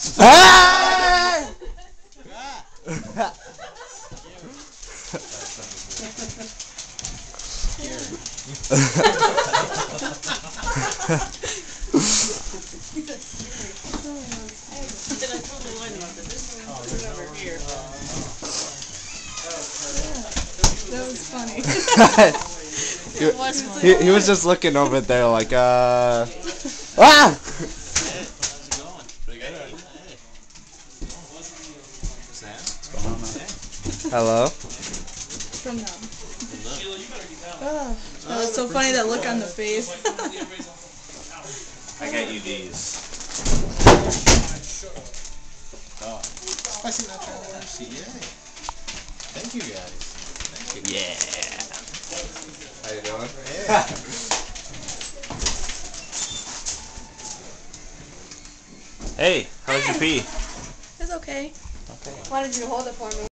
Ah! That was funny. He was just looking over there like, ah! Hello? From them. Oh, that was so funny, that look on the face. I got you these. Oh. Spicy nachos. Yay. Thank you guys. Thank you. Yeah. How you doing? Yeah. Hey, how's your pee? It's okay. Okay. Why did you hold it for me?